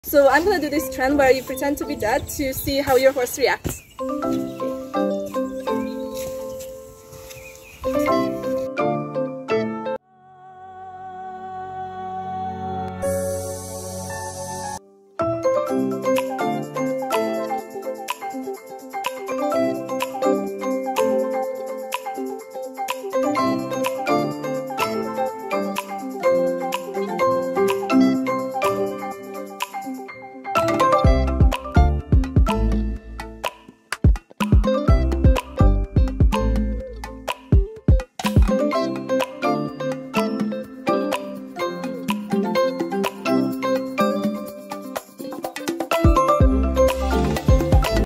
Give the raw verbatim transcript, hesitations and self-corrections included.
So I'm gonna do this trend where you pretend to be dead to see how your horse reacts.